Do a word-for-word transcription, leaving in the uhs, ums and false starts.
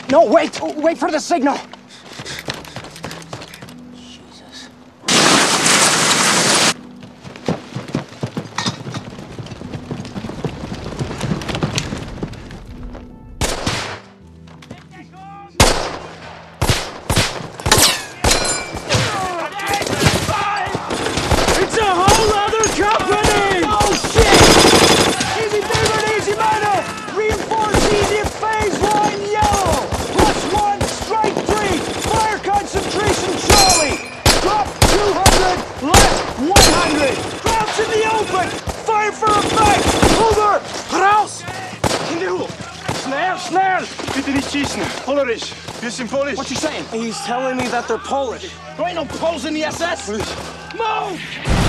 No, wait! Wait for the signal! Jesus. It's a whole other company! Oh, shit! Easy favored, easy minor! Reinforce easy phase line yellow! Plus one, strike three! Fire concentration Charlie! Drop two hundred, left one hundred! Crouch in the open! Fire for effect! Over! Raus! In die Ruhe! Schnell, schnell! Bitte nicht schießen. Polnisch. Wir sind Polish. What's he saying? He's telling me that they're Polish. There ain't no Poles in the S S. Move!